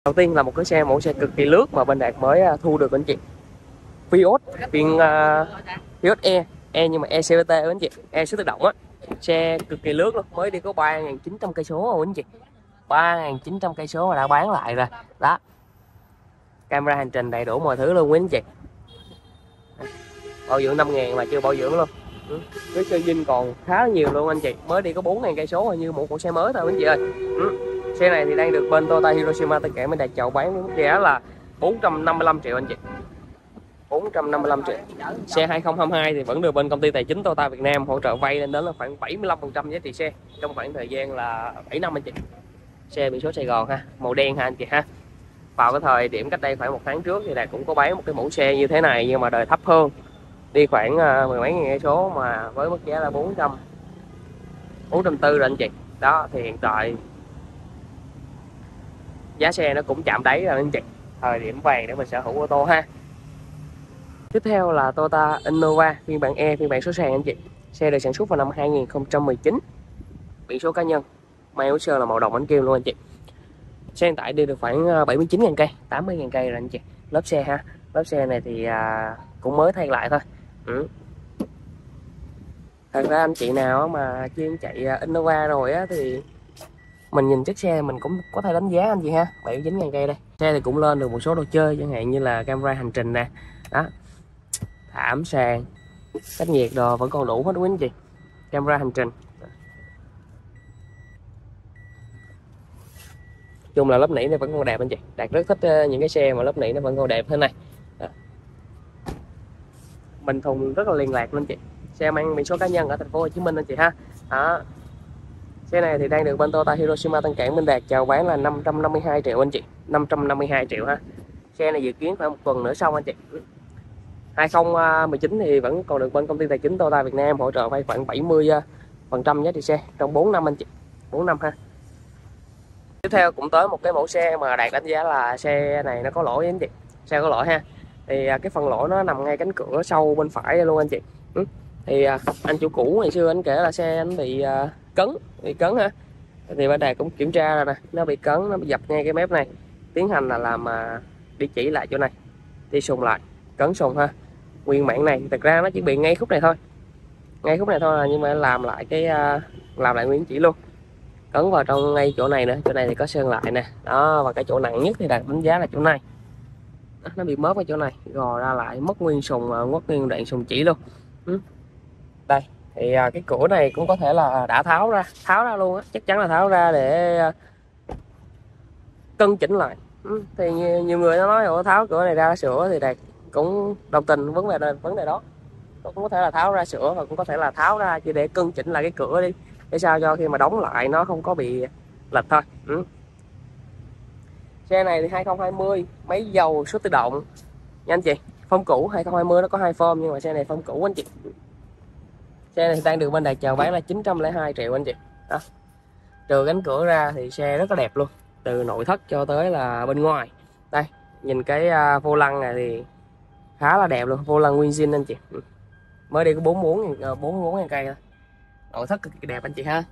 Đầu tiên là một cái xe mẫu xe cực kỳ lướt mà bên Đạt mới thu được anh chị. Vios phiên Vios E nhưng mà E CVT anh chị, E số tự động á. Xe cực kỳ lướt luôn, mới đi có 3.900 cây số rồi anh chị. 3.900 cây số mà đã bán lại rồi. Đó. Camera hành trình đầy đủ mọi thứ luôn quý anh chị. Bảo dưỡng 5.000 mà chưa bảo dưỡng luôn. Cái sơ dinh còn khá nhiều luôn anh chị, mới đi có 4.000 cây số như một xe mới thôi anh chị ơi. Xe này thì đang được bên Toyota Hiroshima Tân Cảng bên Đạt chào bán với mức giá là 455 triệu anh chị. 455 triệu. Xe 2022 thì vẫn được bên công ty tài chính Toyota Việt Nam hỗ trợ vay lên đến là khoảng 75% giá trị xe trong khoảng thời gian là 7 năm anh chị. Xe biển số Sài Gòn ha, màu đen ha anh chị ha. Vào cái thời điểm cách đây khoảng 1 tháng trước thì Đạt cũng có bán một cái mẫu xe như thế này nhưng mà đời thấp hơn, đi khoảng mười mấy nghìn cây số mà với mức giá là 440 rồi anh chị. Đó thì hiện tại giá xe nó cũng chạm đáy rồi anh chị, thời điểm vàng để mình sở hữu ô tô ha. Tiếp theo là Toyota Innova phiên bản E, phiên bản số sàn anh chị. Xe được sản xuất vào năm 2019, biển số cá nhân, may áo sơ là màu đồng ánh kim luôn anh chị. Xe hiện tại đi được khoảng 79.000 cây, 80.000 cây rồi anh chị. Lớp xe ha, lớp xe này thì cũng mới thay lại thôi. Thật ra anh chị nào mà chuyên chạy Innova rồi á thì mình nhìn chiếc xe mình cũng có thể đánh giá anh chị ha. 79.000 cây đây. Xe thì cũng lên được một số đồ chơi chẳng hạn như là camera hành trình nè. Đó. Thảm sàn, cách nhiệt đồ vẫn còn đủ hết quý anh chị. Camera hành trình. Chung là lớp nỉ này vẫn còn đẹp anh chị. Đạt rất thích những cái xe mà lớp nỉ nó vẫn còn đẹp thế này. Đó. Bình thùng rất là liên lạc luôn anh chị. Xe mang biển số cá nhân ở thành phố Hồ Chí Minh anh chị ha. Đó. Xe này thì đang được bên Toyota Hiroshima Tân Cảng bên Đạt chào bán là 552 triệu anh chị. 552 triệu ha. Xe này dự kiến khoảng 1 tuần nữa xong anh chị. 2019 thì vẫn còn được bên công ty tài chính Toyota Việt Nam hỗ trợ vay khoảng 70% giá trị xe trong 4 năm anh chị. 4 năm ha. Tiếp theo cũng tới một cái mẫu xe mà Đạt đánh giá là xe này nó có lỗi anh chị. Xe có lỗi ha. Thì cái phần lỗi nó nằm ngay cánh cửa sau bên phải luôn anh chị. Thì anh chủ cũ ngày xưa anh kể là xe anh bị cấn ha. Thì bên Đạt cũng kiểm tra rồi nè, nó bị cấn, nó bị dập ngay cái mép này. Tiến hành là làm đi chỉ lại chỗ này, đi sùng lại, cấn sùng ha. Nguyên mảng này thật ra nó chỉ bị ngay khúc này thôi, ngay khúc này thôi nhưng mà làm lại cái làm lại nguyên chỉ luôn, cấn vào trong ngay chỗ này nữa. Chỗ này thì có sơn lại nè. Đó, và cái chỗ nặng nhất thì Đạt đánh giá là chỗ này. Đó, nó bị mớp ở chỗ này, gò ra lại, mất nguyên sùng, mất nguyên đoạn sùng chỉ luôn. Đây thì cái cửa này cũng có thể là đã tháo ra luôn á, chắc chắn là tháo ra để cân chỉnh lại. Thì nhiều người nó nói tháo cửa này ra sửa thì Đạt cũng đồng tình vấn đề đó. Cũng có thể là tháo ra sửa và cũng có thể là tháo ra chỉ để cân chỉnh lại cái cửa đi, để sao cho khi mà đóng lại nó không có bị lệch thôi. Xe này thì 2020 máy dầu số tự động nha anh chị. Phông cũ 2020 nó có 2 phông nhưng mà xe này phông cũ anh chị. Xe này đang được bên Đạt chào bán là 902 triệu anh chị. Đó. Trừ cánh cửa ra thì xe rất là đẹp luôn, từ nội thất cho tới là bên ngoài. Đây nhìn cái vô lăng này thì khá là đẹp luôn, vô lăng nguyên zin anh chị. Mới đi có 44.000 cây thôi. Nội thất cực kỳ đẹp anh chị ha.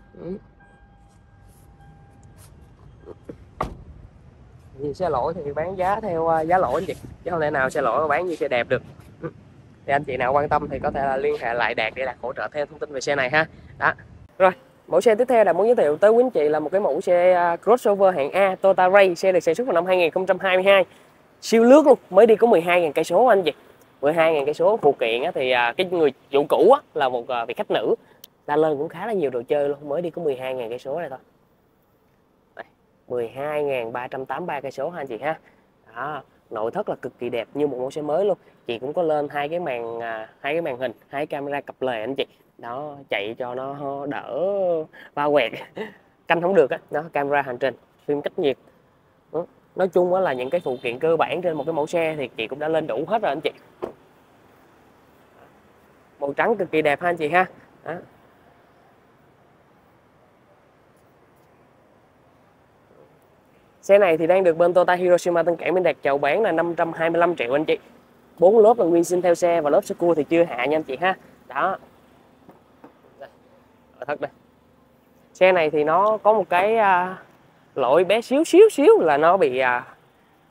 Xe lỗi thì bán giá theo giá lỗi anh chị, chứ không thể nào xe lỗi mà bán như xe đẹp được. Thì anh chị nào quan tâm thì có thể là liên hệ lại Đạt để Đạt hỗ trợ thêm thông tin về xe này ha. Đó. Rồi, mẫu xe tiếp theo Đạt muốn giới thiệu tới quý anh chị là một cái mẫu xe crossover hạng A Toyota Ray. Xe được sản xuất vào năm 2022. Siêu lướt luôn, mới đi có 12.000 cây số anh chị. 12.000 cây số. Phụ kiện thì cái người chủ cũ là một vị khách nữ, đã lên cũng khá là nhiều đồ chơi luôn, mới đi có 12.000 cây số này thôi. 12.383 cây số ha anh chị ha. Đó, nội thất là cực kỳ đẹp như một mẫu xe mới luôn. Chị cũng có lên hai cái màn hình, hai camera cặp lề anh chị. Đó, chạy cho nó đỡ va quẹt canh không được á. Đó, camera hành trình, phim cách nhiệt. Đó. Nói chung là những cái phụ kiện cơ bản trên một cái mẫu xe thì chị cũng đã lên đủ hết rồi anh chị. Màu trắng cực kỳ đẹp ha anh chị ha. Đó. Xe này thì đang được bên Toyota Hiroshima Tân Cảng bên Đạt chào bán là 525 triệu anh chị. 4 lớp là nguyên zin theo xe và lớp sơ cua thì chưa hạ nha anh chị ha. Đó. Ở thật đây. Xe này thì nó có một cái lỗi bé xíu là nó bị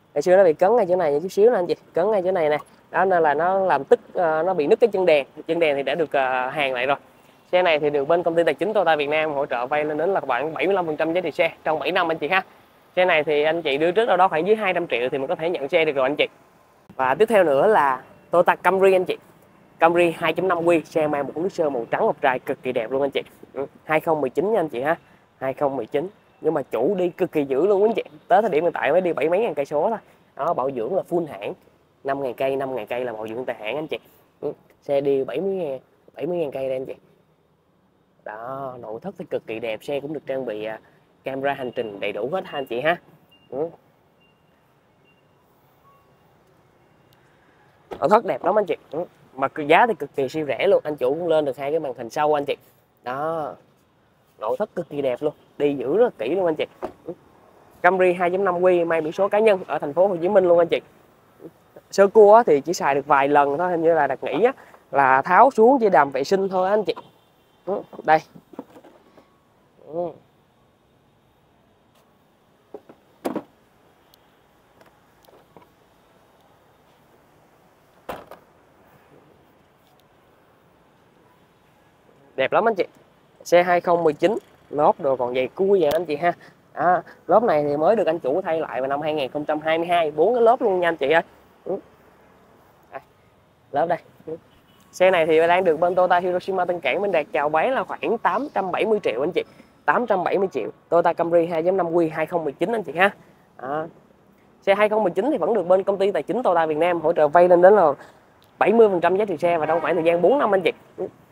Ngày xưa nó bị cấn ngay chỗ này chút xíu nè anh chị, cấn ngay chỗ này nè, đó nên là nó làm tức, nó bị nứt cái chân đèn thì đã được hàn lại rồi. Xe này thì được bên công ty tài chính Toyota Việt Nam hỗ trợ vay lên đến là khoảng 75% giá trị xe trong 7 năm anh chị ha. Xe này thì anh chị đưa trước đâu đó khoảng dưới 200 triệu thì mình có thể nhận xe được rồi anh chị. Và tiếp theo nữa là Toyota Camry anh chị. Camry 2.5Q, xe mang một nước sơn màu trắng ngọc trai cực kỳ đẹp luôn anh chị. 2019 nha anh chị ha. 2019 nhưng mà chủ đi cực kỳ dữ luôn anh chị. Tới thời điểm hiện tại mới đi 70 mấy ngàn cây số thôi. Đó, bảo dưỡng là full hãng. 5.000 cây là bảo dưỡng tại hãng anh chị. Xe đi 70 ngàn cây đây anh chị. Đó, nội thất thì cực kỳ đẹp, xe cũng được trang bị camera hành trình đầy đủ hết ha anh chị ha. Nội thất đẹp lắm anh chị. Mà giá thì cực kỳ siêu rẻ luôn, anh chủ cũng lên được 2 cái màn hình sau anh chị. Đó, nội thất cực kỳ đẹp luôn, đi giữ rất kỹ luôn anh chị. Camry 2.5Q mang biển số cá nhân ở thành phố Hồ Chí Minh luôn anh chị. Sơ cua thì chỉ xài được vài lần thôi, hình như là đặt nghỉ là tháo xuống chỉ đầm vệ sinh thôi anh chị. Đây. Đẹp lắm anh chị. Xe 2019, lốp đồ còn dày cui vậy anh chị ha. Lốp này thì mới được anh chủ thay lại vào năm 2022, 4 cái lốp luôn nha anh chị ơi. Lốp đây. Xe này thì đang được bên Toyota Hiroshima Tân Cảng bên Đạt chào bán là khoảng 870 triệu anh chị. 870 triệu. Toyota Camry 2.5Q 2019 anh chị ha. Xe 2019 thì vẫn được bên công ty tài chính Toyota Việt Nam hỗ trợ vay lên đến là 70% giá trị xe và trong khoảng thời gian 4 năm anh chị.